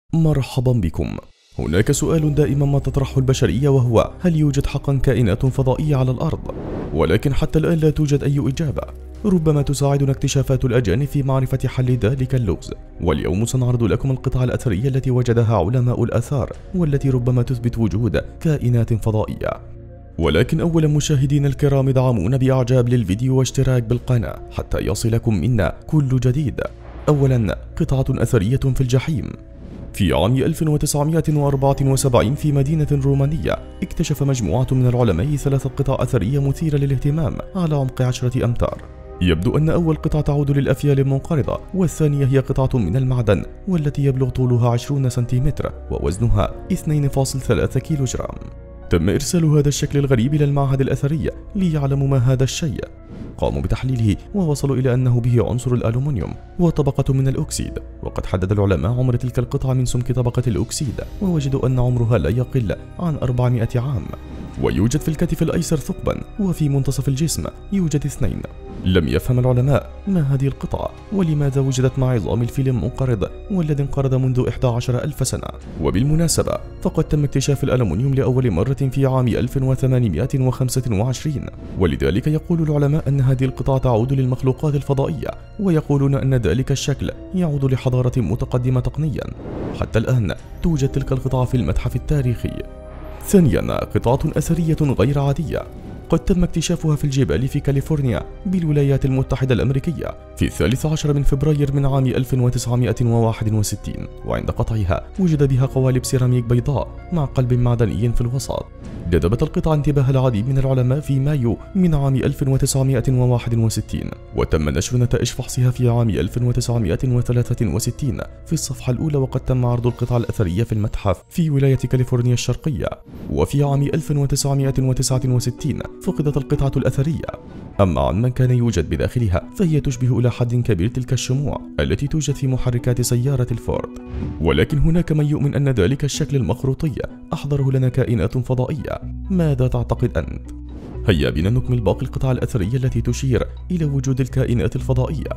مرحبا بكم. هناك سؤال دائما ما تطرحه البشرية، وهو هل يوجد حقا كائنات فضائية على الأرض؟ ولكن حتى الآن لا توجد أي إجابة. ربما تساعدنا اكتشافات الأجانب في معرفة حل ذلك اللغز. واليوم سنعرض لكم القطع الأثرية التي وجدها علماء الآثار، والتي ربما تثبت وجود كائنات فضائية. ولكن أولا مشاهدينا الكرام، ادعمونا بإعجاب للفيديو واشتراك بالقناة حتى يصلكم منا كل جديد. أولا، قطعة أثرية في الجحيم. في عام 1974 في مدينة رومانية اكتشف مجموعة من العلماء 3 قطع أثرية مثيرة للاهتمام على عمق 10 أمتار. يبدو أن أول قطعة تعود للأفيال المنقرضة، والثانية هي قطعة من المعدن والتي يبلغ طولها 20 سنتيمتر ووزنها 2.3 كيلوغرام. تم إرسال هذا الشكل الغريب إلى المعهد الأثري ليعلموا ما هذا الشيء. قاموا بتحليله ووصلوا إلى أنه به عنصر الألومنيوم وطبقة من الأكسيد. وقد حدد العلماء عمر تلك القطعة من سمك طبقة الأكسيد، ووجدوا أن عمرها لا يقل عن 400 عام. ويوجد في الكتف الأيسر ثقبا، وفي منتصف الجسم يوجد 2. لم يفهم العلماء ما هذه القطعة ولماذا وجدت مع عظام الفيل المنقرض والذي انقرض منذ 11,000 سنة. وبالمناسبة فقد تم اكتشاف الألمنيوم لأول مرة في عام 1825، ولذلك يقول العلماء أن هذه القطعة تعود للمخلوقات الفضائية، ويقولون أن ذلك الشكل يعود لحضارة متقدمة تقنيا. حتى الآن توجد تلك القطعة في المتحف التاريخي. ثانيا، قطعة أثرية غير عادية. قد تم اكتشافها في الجبال في كاليفورنيا بالولايات المتحدة الأمريكية في 13 من فبراير من عام 1961، وعند قطعها وجد بها قوالب سيراميك بيضاء مع قلب معدني في الوسط. جذبت القطعة انتباه العديد من العلماء في مايو من عام 1961، وتم نشر نتائج فحصها في عام 1963 في الصفحة الأولى. وقد تم عرض القطعة الأثرية في المتحف في ولاية كاليفورنيا الشرقية. وفي عام 1969 فقدت القطعة الأثرية. أما عن من كان يوجد بداخلها فهي تشبه إلى حد كبير تلك الشموع التي توجد في محركات سيارة الفورد. ولكن هناك من يؤمن أن ذلك الشكل المخروطي أحضره لنا كائنات فضائية. ماذا تعتقد أنت؟ هيا بنا نكمل باقي القطع الأثرية التي تشير إلى وجود الكائنات الفضائية.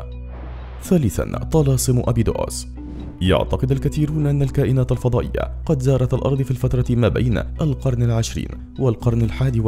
ثالثا، طلاسم أبيدوس. يعتقد الكثيرون أن الكائنات الفضائية قد زارت الأرض في الفترة ما بين القرن العشرين والقرن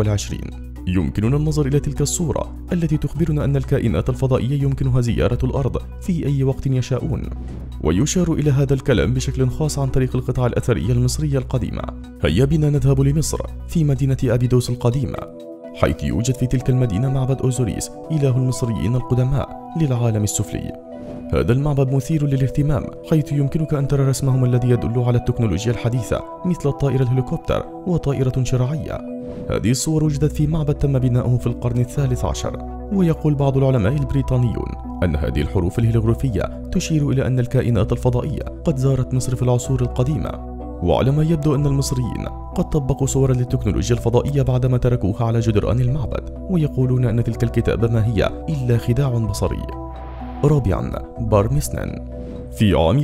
21. يمكننا النظر إلى تلك الصورة التي تخبرنا أن الكائنات الفضائية يمكنها زيارة الأرض في أي وقت يشاءون. ويشار إلى هذا الكلام بشكل خاص عن طريق القطع الأثرية المصرية القديمة. هيا بنا نذهب لمصر في مدينة أبيدوس القديمة، حيث يوجد في تلك المدينة معبد أوزوريس إله المصريين القدماء للعالم السفلي. هذا المعبد مثير للاهتمام، حيث يمكنك أن ترى رسمهم الذي يدل على التكنولوجيا الحديثة مثل الطائرة الهليكوبتر وطائرة شراعية. هذه الصور وجدت في معبد تم بناؤه في القرن الثالث عشر. ويقول بعض العلماء البريطانيون أن هذه الحروف الهيروغليفية تشير إلى أن الكائنات الفضائية قد زارت مصر في العصور القديمة. وعلى ما يبدو أن المصريين قد طبقوا صورا للتكنولوجيا الفضائية بعدما تركوها على جدران المعبد، ويقولون أن تلك الكتابة ما هي إلا خداع بصري. رابعا، بارمسنن. في عام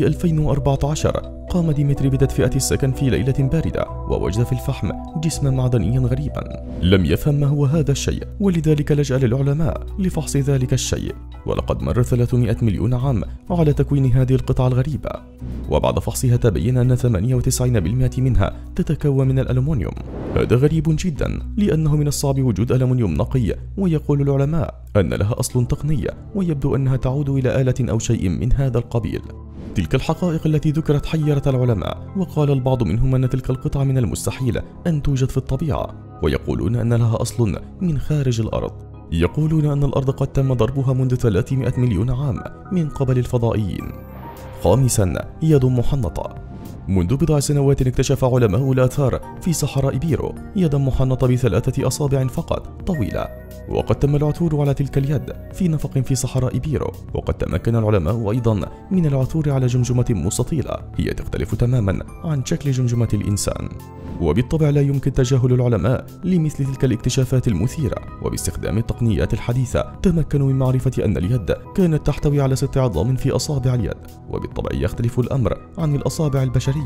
2014 قام ديمتري بتدفئة السكن في ليلة باردة، ووجد في الفحم جسما معدنيا غريبا. لم يفهم ما هو هذا الشيء، ولذلك لجأ للعلماء لفحص ذلك الشيء. ولقد مر 300 مليون عام على تكوين هذه القطعة الغريبة، وبعد فحصها تبين أن 98% منها تتكون من الألومنيوم. هذا غريب جدا، لأنه من الصعب وجود ألومنيوم نقي. ويقول العلماء أن لها أصل تقني، ويبدو أنها تعود إلى آلة أو شيء من هذا القبيل. تلك الحقائق التي ذكرت حيرت العلماء، وقال البعض منهم أن تلك القطعة من المستحيل أن توجد في الطبيعة، ويقولون أن لها أصل من خارج الأرض. يقولون أن الأرض قد تم ضربها منذ 300 مليون عام من قبل الفضائيين. خامسا، يد محنطة. منذ بضع سنوات اكتشف علماء الآثار في صحراء بيرو يدا محنطة ب3 أصابع فقط طويلة، وقد تم العثور على تلك اليد في نفق في صحراء بيرو. وقد تمكن العلماء أيضا من العثور على جمجمة مستطيلة هي تختلف تماما عن شكل جمجمة الإنسان. وبالطبع لا يمكن تجاهل العلماء لمثل تلك الاكتشافات المثيرة، وباستخدام التقنيات الحديثة تمكنوا من معرفة أن اليد كانت تحتوي على 6 عظام في أصابع اليد، وبالطبع يختلف الأمر عن الأصابع البشرية.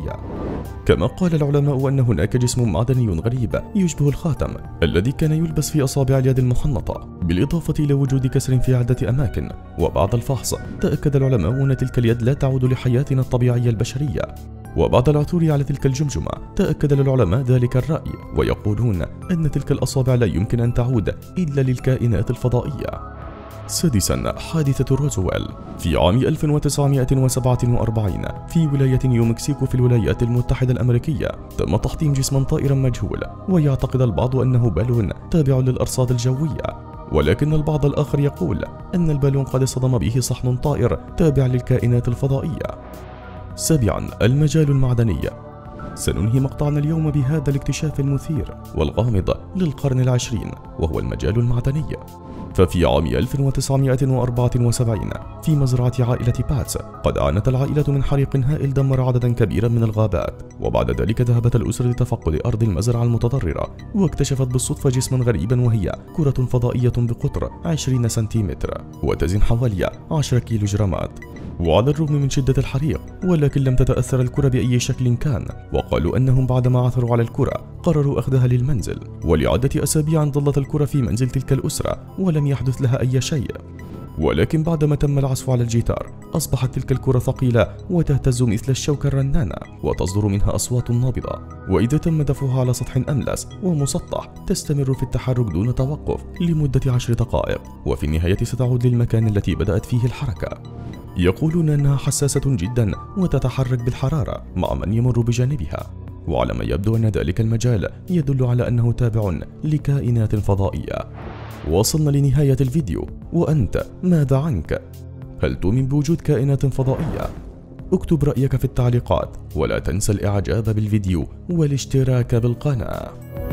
كما قال العلماء أن هناك جسم معدني غريب يشبه الخاتم الذي كان يلبس في أصابع اليد المحنطة، بالإضافة إلى وجود كسر في عدة أماكن. وبعد الفحص تأكد العلماء أن تلك اليد لا تعود لحياتنا الطبيعية البشرية. وبعد العثور على تلك الجمجمة تأكد للعلماء ذلك الرأي، ويقولون أن تلك الأصابع لا يمكن أن تعود إلا للكائنات الفضائية. سادسا، حادثة روزويل. في عام 1947 في ولاية نيومكسيكو في الولايات المتحدة الأمريكية تم تحطيم جسما طائرا مجهول، ويعتقد البعض أنه بالون تابع للأرصاد الجوية، ولكن البعض الآخر يقول أن البالون قد اصطدم به صحن طائر تابع للكائنات الفضائية. سابعا، المجال المعدني. سننهي مقطعنا اليوم بهذا الاكتشاف المثير والغامض للقرن العشرين، وهو المجال المعدني. ففي عام 1974 في مزرعة عائلة باتس قد عانت العائلة من حريق هائل دمر عددا كبيرا من الغابات، وبعد ذلك ذهبت الأسرة لتفقد أرض المزرعة المتضررة، واكتشفت بالصدفة جسما غريبا، وهي كرة فضائية بقطر 20 سنتيمتر وتزن حوالي 10 كيلوغرامات. وعلى الرغم من شدة الحريق ولكن لم تتأثر الكرة بأي شكل كان، وقالوا أنهم بعدما عثروا على الكرة قرروا أخذها للمنزل، ولعدة أسابيع ظلت الكرة في منزل تلك الأسرة ولم يحدث لها أي شيء. ولكن بعدما تم العزف على الجيتار أصبحت تلك الكرة ثقيلة وتهتز مثل الشوكة الرنانة وتصدر منها أصوات نابضة، وإذا تم دفعها على سطح أملس ومسطح تستمر في التحرك دون توقف لمدة 10 دقائق، وفي النهاية ستعود للمكان التي بدأت فيه الحركة. يقولون أنها حساسة جدا وتتحرك بالحرارة مع من يمر بجانبها، وعلى ما يبدو أن ذلك المجال يدل على أنه تابع لكائنات فضائية. وصلنا لنهاية الفيديو، وأنت ماذا عنك؟ هل تؤمن بوجود كائنات فضائية؟ اكتب رأيك في التعليقات، ولا تنسى الإعجاب بالفيديو والاشتراك بالقناة.